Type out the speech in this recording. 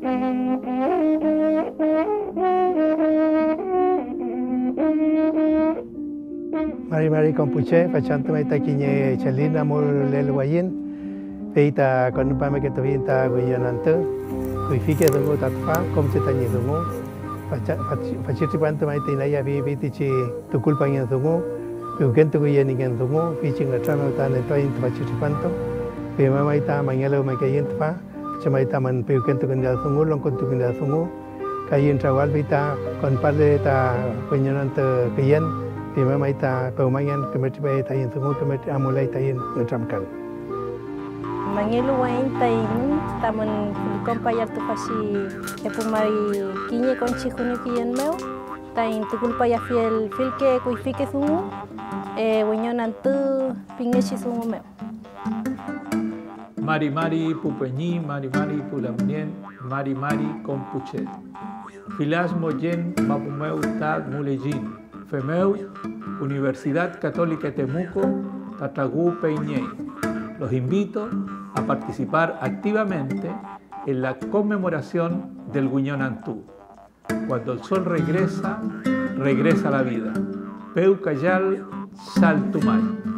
Mari kompuche pachanto mai takinya chalina mul lelwayin peita kon pame ke tovinta guyanante kuifike dungo tatfa kom cetanya dungo pachiti panto mai tinaya vi tichi tukul pangya dungo Ugen tu kuya ni kan tungo, fishing la trama utan ento in pachiti panto, pe mama ita mangelo mai kayen tpa, chama ita man pe ugen tu kan da tungo, long kon tu kan da tungo, kayen trawal vita kon parle ta penyonan te kayen, pe mama ita pe mangan kemet pe ita yen tungo kemet amulai ita yen ngetramkan. Mangelo wain tain taman kompayar tu pasi epumari kinye konchi kuni kiyen meu, tain tukul paya fiel ke kuifike tungo. Wenyonan tu pingeshi sungu meu. Mari pupeñi, mari pulamnien, mari kompuche. Filas moyen mapumeu tag mulejin. Femeu, Universidad Católica de Temuco, Tatagú Peñey. Los invito a participar activamente en la conmemoración del Guiñonantú. Cuando el sol regresa, regresa la vida. Peucayal Saltumay.